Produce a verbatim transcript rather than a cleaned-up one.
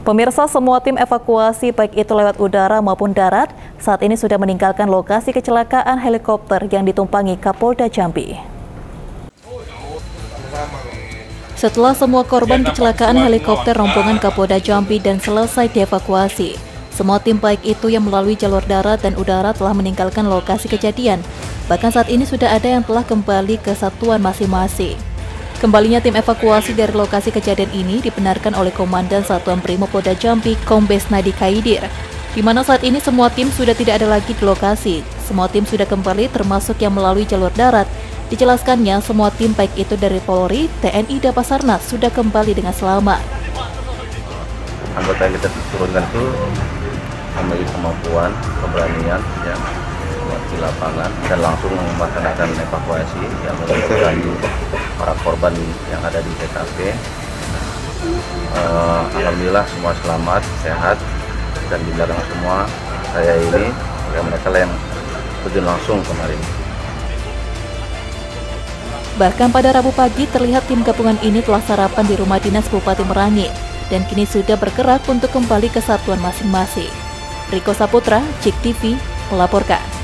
Pemirsa, semua tim evakuasi baik itu lewat udara maupun darat saat ini sudah meninggalkan lokasi kecelakaan helikopter yang ditumpangi Kapolda Jambi. Setelah semua korban kecelakaan helikopter rombongan Kapolda Jambi dan selesai dievakuasi, semua tim baik itu yang melalui jalur darat dan udara telah meninggalkan lokasi kejadian. Bahkan saat ini sudah ada yang telah kembali ke satuan masing-masing. Kembalinya tim evakuasi dari lokasi kejadian ini dibenarkan oleh Komandan Satuan Brimopolda Jambi, Kombes Nadi Kaidir, di mana saat ini semua tim sudah tidak ada lagi di lokasi. Semua tim sudah kembali termasuk yang melalui jalur darat. Dijelaskannya, semua tim baik itu dari Polri, T N I, dan Basarnas sudah kembali dengan selamat. Anggota yang kita turunkan itu memiliki kemampuan, keberanian, ya, di lapangan dan langsung melaksanakan evakuasi yang menyebabkan para korban yang ada di T K P. Uh, Alhamdulillah semua selamat, sehat, dan di belakang semua saya ini mereka yang terjun langsung kemarin. Bahkan pada Rabu pagi terlihat tim gabungan ini telah sarapan di rumah dinas Bupati Merangin dan kini sudah bergerak untuk kembali ke satuan masing-masing. Riko Saputra, Cik T V, melaporkan.